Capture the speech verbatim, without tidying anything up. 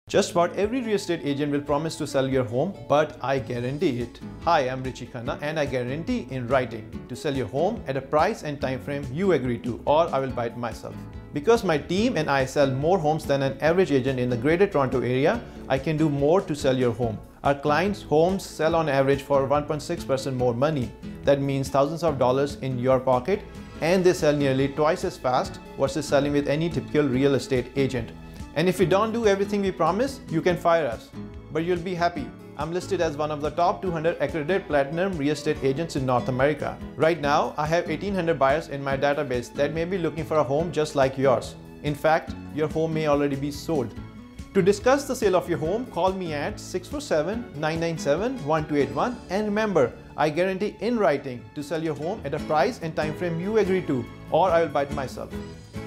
Just about every real estate agent will promise to sell your home, but I guarantee it. Hi, I'm Richi Khanna and I guarantee in writing to sell your home at a price and time frame you agree to, or I will buy it myself. Because my team and I sell more homes than an average agent in the Greater Toronto area, I can do more to sell your home. Our clients' homes sell on average for one point six percent more money. That means thousands of dollars in your pocket, and they sell nearly twice as fast versus selling with any typical real estate agent. And if we don't do everything we promise, you can fire us. But you'll be happy. I'm listed as one of the top two hundred accredited platinum real estate agents in North America. Right now, I have eighteen hundred buyers in my database that may be looking for a home just like yours. In fact, your home may already be sold. To discuss the sale of your home, call me at six four seven, nine nine seven, one two eight one, and remember, I guarantee in writing to sell your home at a price and time frame you agree to, or I will buy it myself.